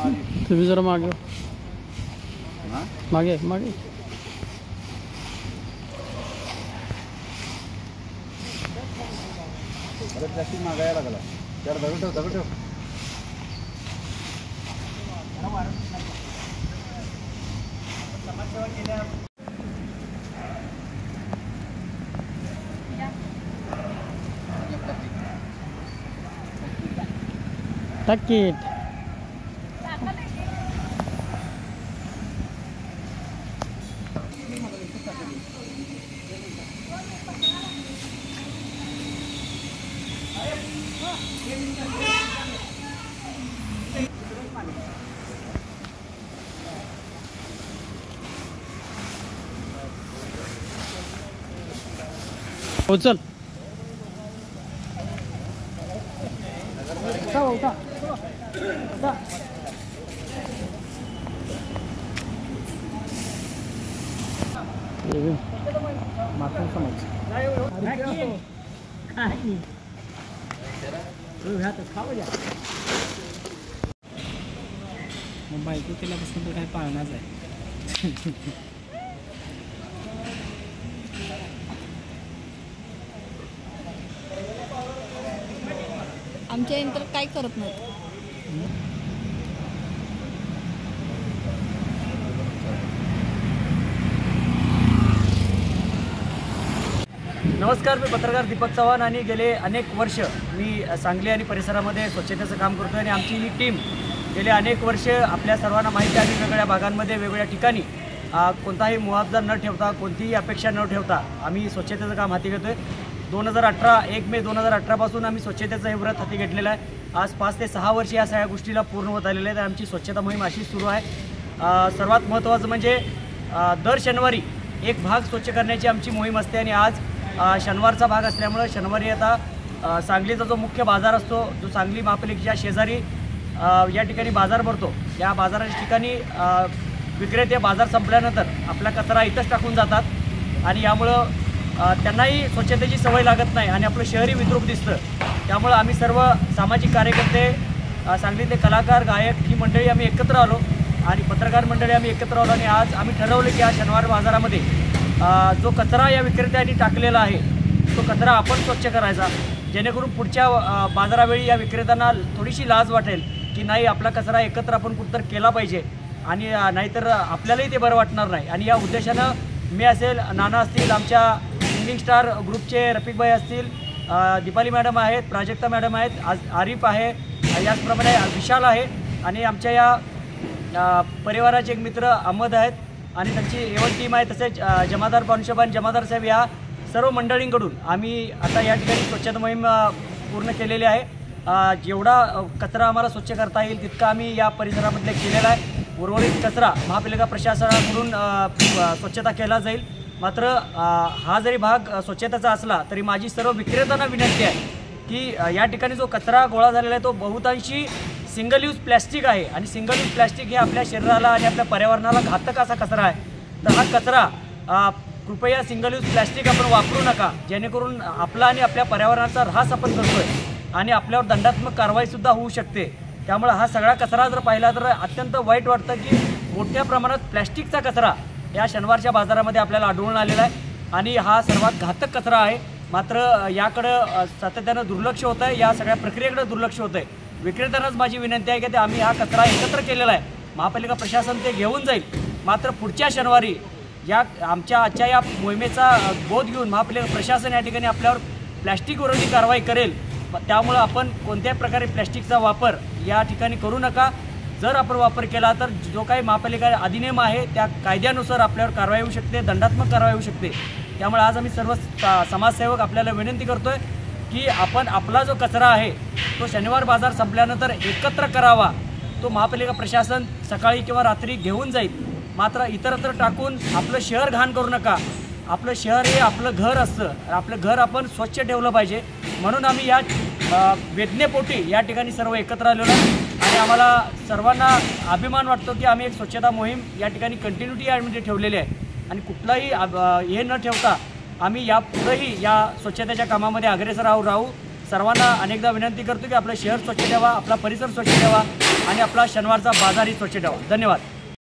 तुम्ही जरा मागे मागे मागे प्लास्टिक मागायला लागला त्याला दगड ठेव टाकीट उचल माथून समज बायको केल्यापासून तर काही पाळणाच आहे. आमच्या यंत्र काय करत नाही. नमस्कार, मी पत्रकार दीपक चव्हाण आणि गेले अनेक वर्ष मी सांगली आणि परिसरामध्ये स्वच्छतेचं काम करतो आणि आमची ही टीम गेले अनेक वर्ष आपल्या सर्वांना माहिती आहे वेगवेगळ्या भागांमध्ये वेगवेगळ्या ठिकाणी कोणताही मुआवजा न ठेवता कोणतीही अपेक्षा न ठेवता आम्ही स्वच्छतेचं काम हाती घेतो आहे. 1 मे 2018 पासून आम्ही स्वच्छतेचं हे व्रत हाती घेतलेलं आहे. आज 5 ते 6 वर्ष या सगळ्या गोष्टीला पूर्ण होत आलेले आहेत. आमची स्वच्छता मोहीम अशीच सुरू आहे. सर्वात महत्त्वाचं म्हणजे दर शनिवारी एक भाग स्वच्छ करण्याची आमची मोहीम असते आणि आज शनिवारचा भाग असल्यामुळे शनिवारी आता सांगलीचा जो मुख्य बाजार असतो जो सांगली महापालिकेच्या शेजारी या ठिकाणी बाजार भरतो. या बाजाराच्या ठिकाणी विक्रेते बाजार संपल्यानंतर आपला कचरा इथंच टाकून जातात आणि यामुळं त्यांनाही स्वच्छतेची सवय लागत नाही आणि आपलं शहरी विद्रूप दिसतं. त्यामुळं आम्ही सर्व सामाजिक कार्यकर्ते सांगलीतले कलाकार गायक ही मंडळी आम्ही एकत्र आलो आणि पत्रकार मंडळी आम्ही एकत्र आलो आणि आज आम्ही ठरवलं की या शनिवार बाजारामध्ये जो कचरा या विक्रेत्यांनी टाकलेला आहे तो कचरा आपण स्वच्छ करायचा, जेणेकरून पुढच्या बाजारावेळी या विक्रेत्यांना थोडीशी लाज वाटेल की नाही आपला कचरा एकत्र आपण कुठंतर केला पाहिजे आणि नाहीतर आपल्यालाही ते बरं वाटणार नाही. आणि या उद्देशानं मी असेल, नाना असतील, आमच्या सिंगिंग स्टार ग्रुपचे रफिकभाई असतील, दीपाली मॅडम आहेत, प्राजक्ता मॅडम आहेत, आरिफ आहे, याचप्रमाणे विशाल आहे आणि आमच्या या परिवाराचे एक मित्र अहमद आहेत आणि त्यांची एवन टीम आहे. तसेच जमादार पानुशेबान जमादार साहेब या सर्व मंडळींकडून आम्ही आता या ठिकाणी स्वच्छता मोहीम पूर्ण केलेली आहे. जेवढा कचरा आम्हाला स्वच्छ करता येईल तितका आम्ही या परिसरामध्ये केलेला आहे. उर्वरित कचरा महापालिका प्रशासनाकडून स्वच्छता केला जाईल. मात्र हा जरी भाग स्वच्छतेचा असला तरी माझी सर्व विक्रेत्यांना विनंती आहे की या ठिकाणी जो कचरा गोळा झालेला आहे तो बहुतांशी सिंगल यूज प्लॅस्टिक आहे आणि सिंगल यूज प्लॅस्टिक हे आपल्या शरीराला आणि आपल्या पर्यावरणाला घातक असा कचरा आहे. तर हा कचरा कृपया सिंगल यूज प्लॅस्टिक आपण वापरू नका, जेणेकरून आपला आणि आपल्या पर्यावरणाचा ऱ्हास आपण करतो आहे आणि आपल्यावर दंडात्मक कारवाईसुद्धा होऊ शकते. त्यामुळे हा सगळा कचरा जर पाहिला तर अत्यंत वाईट वाटतं की मोठ्या प्रमाणात प्लॅस्टिकचा कचरा या शनिवारच्या बाजारामध्ये आपल्याला आढळून आलेला आहे आणि हा सर्वात घातक कचरा आहे. मात्र याकडं सातत्यानं दुर्लक्ष होतं आहे, या सगळ्या प्रक्रियेकडे दुर्लक्ष होतं आहे. विक्रेत्यांनाच माझी विनंती आहे की ते आम्ही हा कचरा एकत्र केलेला आहे, महापालिका प्रशासन ते घेऊन जाईल. मात्र पुढच्या शनिवारी या आमच्या आजच्या या मोहिमेचा बोध घेऊन महापालिका प्रशासन या ठिकाणी आपल्यावर प्लॅस्टिक विरोधी कारवाई करेल. त्यामुळं आपण कोणत्याही प्रकारे प्लॅस्टिकचा वापर या ठिकाणी करू नका. जर आपण वापर केला तर जो काही महापालिका अधिनियम आहे त्या कायद्यानुसार आपल्यावर कारवाई होऊ शकते, दंडात्मक कारवाई होऊ शकते. त्यामुळे आज आम्ही सर्व समाजसेवक आपल्याला विनंती करतो आहे की आपण आपला जो कचरा आहे तो शनिवार बाजार संपल्यानंतर एकत्र करावा. तो महापालिका प्रशासन सकाळी किंवा रात्री घेऊन जाईल. मात्र इतरत्र टाकून आपलं शहर घाण करू नका. आपलं शहर हे आपलं घर असतं, आपलं घर आपण स्वच्छ ठेवलं पाहिजे. म्हणून आम्ही या वेदनेपोटी या ठिकाणी सर्व एकत्र आलेलो आणि आम्हाला सर्वांना अभिमान वाटतो की आम्ही एक स्वच्छता मोहीम या ठिकाणी कंटिन्युटी यामध्ये ठेवलेली आहे आणि कुठलाही हे न ठेवता आम्ही यापुढेही या स्वच्छतेच्या कामामध्ये अग्रेसर राहू. सर्वांना अनेकदा विनंती करतो की आपलं शहर स्वच्छ ठेवा, आपला परिसर स्वच्छ ठेवा. आणि आपला शनिवारचा बाजारही स्वच्छ ठेवा. धन्यवाद.